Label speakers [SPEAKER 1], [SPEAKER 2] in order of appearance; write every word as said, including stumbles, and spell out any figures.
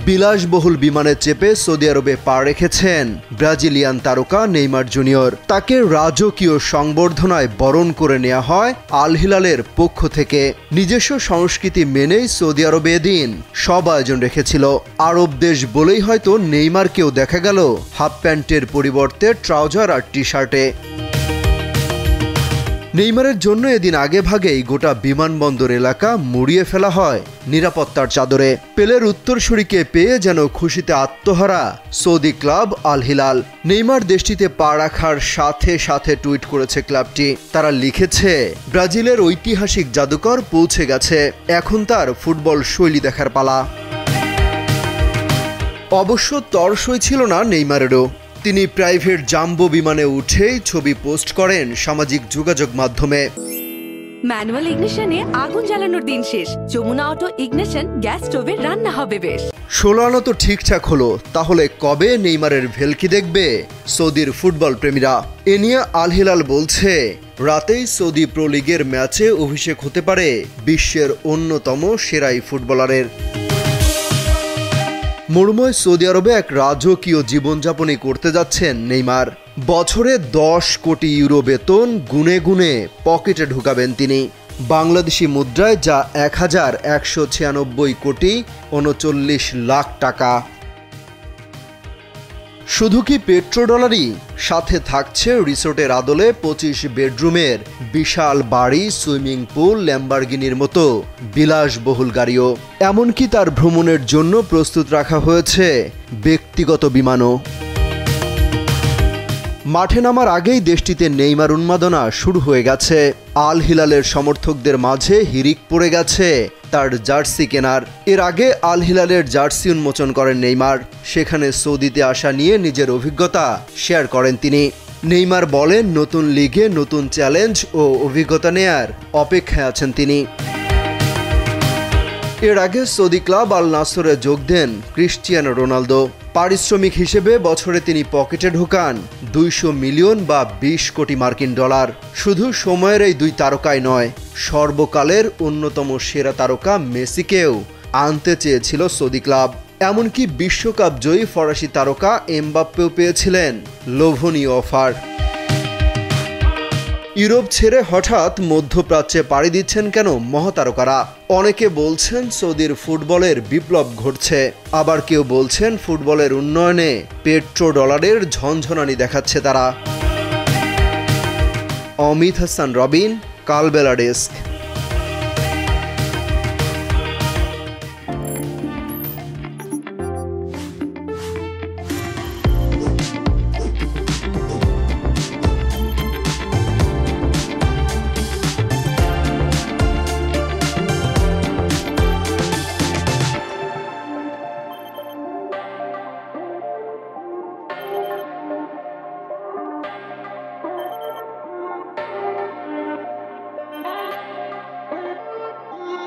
[SPEAKER 1] বিলাসবহুল বিমানে চেপে সৌদি আরবে পা রেখেছেন ব্রাজিলিয়ান তারকা নেইমার জুনিয়র। তাকে রাজকীয় সংবর্ধনায় বরণ করে নেওয়া হয় আল হিলালের পক্ষ থেকে। নিজস্ব সংস্কৃতি মেনেই সৌদি আরবে এদিন সব আয়োজন রেখেছিল। আরব দেশ বলেই হয়তো নেইমারকেও দেখা গেল হাফ প্যান্টের পরিবর্তে ট্রাউজার আর টি শার্টে। নেইমারের জন্য এদিন আগে ভাগেই গোটা বিমানবন্দর এলাকা মুড়িয়ে ফেলা হয় নিরাপত্তার চাদরে। পেলের উত্তরসূরিকে পেয়ে যেন খুশিতে আত্মহারা Saudi club Al Hilal. Neymar দেশটিতে পা রাখার সাথে সাথে টুইট করেছে ক্লাবটি। তারা লিখেছে, ব্রাজিলের ঐতিহাসিক জাদুকর পৌঁছে গেছে, এখন তার ফুটবল শৈলী দেখার পালা। অবশ্য তরসই ছিল না নেইমারেরও। তিনি প্রাইভেট জাম্বো বিমানে উঠেই ছবি পোস্ট করেন সামাজিক যোগাযোগ মাধ্যমে।
[SPEAKER 2] ম্যানুয়াল ইগনিশনে আগুন জ্বালানোর দিন শেষ, যমুনা অটো ইগনিশন গ্যাস স্টোভে রান্না হবে বেশ।
[SPEAKER 1] ষোলো আনা তো ঠিকঠাক হলো, তাহলে কবে নেইমারের ভেলকি দেখবে সৌদির ফুটবল প্রেমীরা? এ নিয়ে আল হিলাল বলছে, রাতেই সৌদি প্রো লিগের ম্যাচে অভিষেক হতে পারে বিশ্বের অন্যতম সেরাই ফুটবলারের। মরুময় সৌদি আরবে এক রাজকীয় জীবনযাপনই করতে যাচ্ছেন নেইমার। বছরে দশ কোটি ইউরো বেতন গুনে গুনে পকেটে ঢুকাবেন তিনি। বাংলাদেশি মুদ্রায় যা এক হাজার একশো ছিয়ানব্বই কোটি উনচল্লিশ লাখ টাকা। শুধু কি পেট্রো ডলারই? সাথে থাকছে রিসোর্টের আদলে পঁচিশ বেডরুমের বিশাল বাড়ি, সুইমিং পুল, ল্যাম্বরগিনির মতো বিলাসবহুল গাড়িও। এমনকি তার ভ্রমণের জন্য প্রস্তুত রাখা হয়েছে ব্যক্তিগত বিমানও। মাঠে নামার আগেই দেশটিতে নেইমার উন্মাদনা শুরু হয়ে গেছে। আল হিলালের সমর্থকদের মাঝে হিড়িক পড়ে গেছে তার জার্সি কেনার। এর আগে আল হিলালের জার্সি উন্মোচন করেন নেইমার। সেখানে সৌদিতে আসা নিয়ে নিজের অভিজ্ঞতা শেয়ার করেন তিনি। নেইমার বলেন, নতুন লিগে নতুন চ্যালেঞ্জ ও অভিজ্ঞতা নেয়ার অপেক্ষায় আছেন তিনি। এর আগে সৌদি ক্লাব আল নাসরে যোগ দেন ক্রিস্টিয়ানো রোনালদো। পারিশ্রমিক হিসেবে বছরে তিনি পকেটে ঢোকান দুইশো মিলিয়ন বা বিশ কোটি মার্কিন ডলার। শুধু সময়ের এই দুই তারকাই নয়, সর্বকালের অন্যতম সেরা তারকা মেসিকেও আনতে চেয়েছিল সৌদি ক্লাব। এমনকি বিশ্বকাপ জয়ী ফরাসি তারকা এমবাপ্পেও পেয়েছিলেন লোভনীয় অফার। ইউরোপ ছেড়ে হঠাৎ মধ্যপ্রাচ্যে পাড়ি দিচ্ছেন কেন মহাতারকারা? অনেকে বলছেন সৌদির ফুটবলের বিপ্লব ঘটছে, আবার কেউ বলছেন ফুটবলের উন্নয়নে পেট্রো ডলারের ঝনঝনানি দেখাচ্ছে তারা। অমিত হাসান রবিন, কালবেলা ডেস্ক।